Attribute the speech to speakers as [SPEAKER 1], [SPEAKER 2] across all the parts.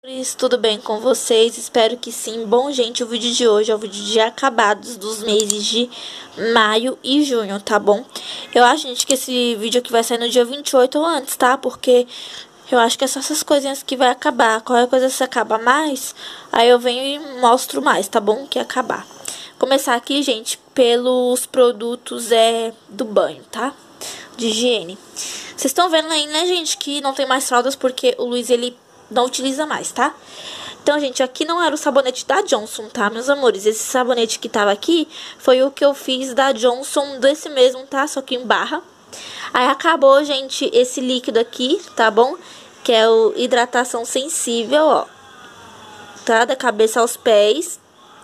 [SPEAKER 1] Tudo bem com vocês? Espero que sim. Bom, gente, o vídeo de hoje é o vídeo de acabados dos meses de maio e junho, tá bom? Eu acho, gente, que esse vídeo aqui vai sair no dia 28 ou antes, tá? Porque eu acho que é só essas coisinhas que vai acabar. Qualquer coisa se acaba mais, aí eu venho e mostro mais, tá bom? Que acabar. Começar aqui, gente, pelos produtos do banho, tá? De higiene. Vocês estão vendo aí, né, gente, que não tem mais fraldas porque o Luiz, ele não utiliza mais, tá? Então, gente, aqui não era o sabonete da Johnson, tá, meus amores? Esse sabonete que tava aqui foi o que eu fiz da Johnson desse mesmo, tá? Só que em barra. Aí acabou, gente, esse líquido aqui, tá bom? Que é o hidratação sensível, ó. Tá? Da cabeça aos pés.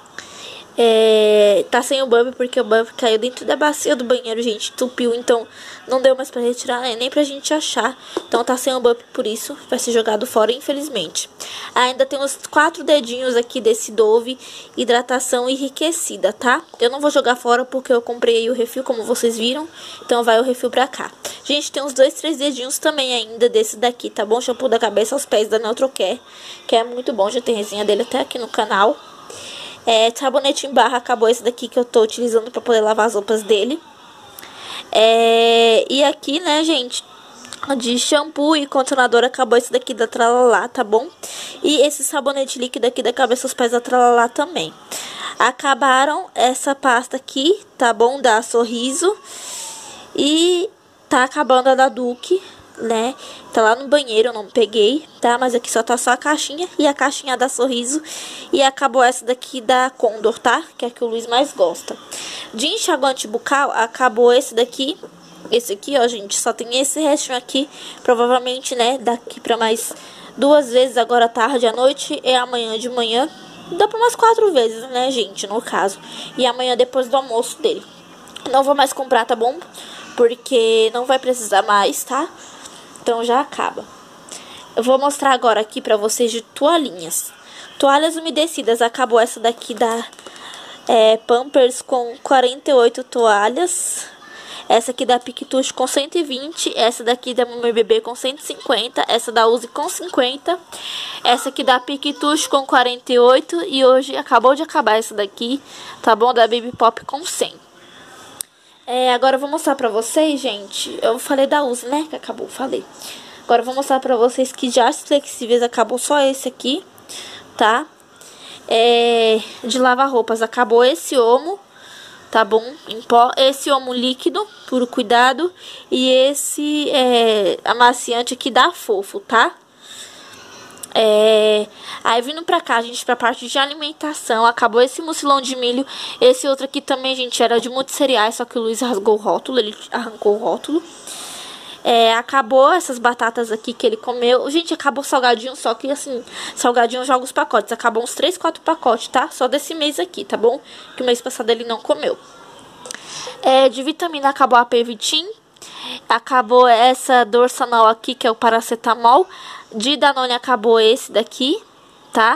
[SPEAKER 1] Tá sem o bump porque o bump caiu dentro da bacia do banheiro, gente, entupiu, então não deu mais pra retirar, né? Nem pra gente achar. Então tá sem o bump, por isso vai ser jogado fora, infelizmente. Ainda tem uns 4 dedinhos aqui desse Dove hidratação enriquecida, tá? Eu não vou jogar fora porque eu comprei aí o refil, como vocês viram, então vai o refil pra cá. Gente, tem uns 2, 3 dedinhos também ainda desse daqui, tá bom? Shampoo da cabeça aos pés da Neutrocare, que é muito bom, já tem resenha dele até aqui no canal. Sabonete em barra, acabou esse daqui que eu tô utilizando pra poder lavar as roupas dele. E aqui, né, gente, de shampoo e condicionador, acabou esse daqui da Tralalá, tá bom? E esse sabonete líquido aqui da cabeça aos pés da Tralalá também. Acabaram essa pasta aqui, tá bom? Da Sorriso. E tá acabando a da Duque, né? Tá lá no banheiro, eu não peguei, tá? Mas aqui só tá só a caixinha e a caixinha da Sorriso. E acabou essa daqui da Condor, tá? Que é a que o Luiz mais gosta. De enxaguante bucal, acabou esse daqui. Esse aqui, ó, gente, só tem esse restinho aqui. Provavelmente, né, daqui pra mais 2 vezes, agora tarde à noite e amanhã de manhã. Dá pra umas 4 vezes, né, gente, no caso. E amanhã depois do almoço dele. Não vou mais comprar, tá bom? Porque não vai precisar mais, tá? Então já acaba. Eu vou mostrar agora aqui pra vocês de toalhinhas. Toalhas umedecidas. Acabou essa daqui da Pampers com 48 toalhas. Essa aqui da Pictus com 120. Essa daqui da Meu Bebê com 150. Essa da Uzi com 50. Essa aqui da Pictus com 48. E hoje acabou de acabar essa daqui, tá bom? Da Baby Pop com 100. Agora eu vou mostrar pra vocês, gente. Eu falei da Uzi, né? Que acabou, falei. Agora eu vou mostrar pra vocês que já as flexíveis acabou só esse aqui, tá? De lavar roupas acabou esse Omo, tá bom? Em pó. Esse Omo líquido, puro cuidado. E esse amaciante aqui da Fofo, tá? Aí vindo pra cá, gente, pra parte de alimentação, acabou esse mucilão de milho. Esse outro aqui também, gente, era de muitos cereais, só que o Luiz rasgou o rótulo, ele arrancou o rótulo. Acabou essas batatas aqui que ele comeu. Gente, acabou salgadinho, só que assim, salgadinho joga os pacotes. Acabou uns 3, 4 pacotes, tá? Só desse mês aqui, tá bom? Que o mês passado ele não comeu. De vitamina acabou a P-Vitin. Acabou essa Dorsanol aqui, que é o paracetamol. De Danone acabou esse daqui, tá?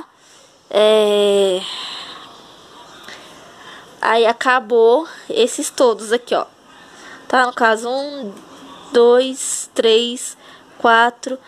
[SPEAKER 1] Aí acabou esses todos aqui, ó. Tá? No caso, 1, 2, 3, 4,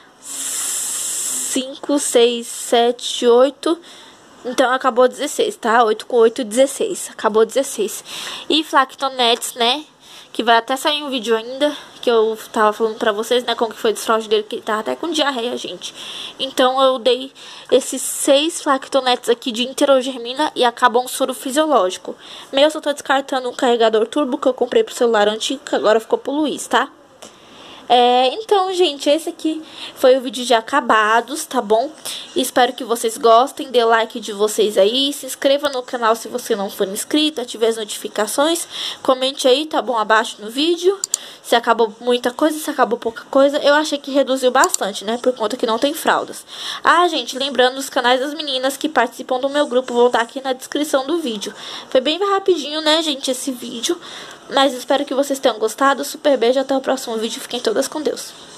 [SPEAKER 1] 5, 6, 7, 8. Então acabou 16, tá? 8 com 8, 16. Acabou 16. E Flactonetes, né? Que vai até sair um vídeo ainda, que eu tava falando pra vocês, né, como que foi o desfraude dele, que ele tava até com diarreia, gente. Então eu dei esses 6 Flactonetes aqui de Interogermina e acabou um soro fisiológico. Eu só tô descartando um carregador turbo que eu comprei pro celular antigo, que agora ficou pro Luiz, tá? Então, gente, esse aqui foi o vídeo de acabados, tá bom? Espero que vocês gostem, dê like de vocês aí, se inscreva no canal se você não for inscrito, ative as notificações, comente aí, tá bom, abaixo no vídeo, se acabou muita coisa, se acabou pouca coisa. Eu achei que reduziu bastante, né, por conta que não tem fraldas. Gente, lembrando, os canais das meninas que participam do meu grupo vão estar aqui na descrição do vídeo. Foi bem rapidinho, né, gente, esse vídeo. Mas espero que vocês tenham gostado. Super beijo, até o próximo vídeo. Fiquem todas com Deus.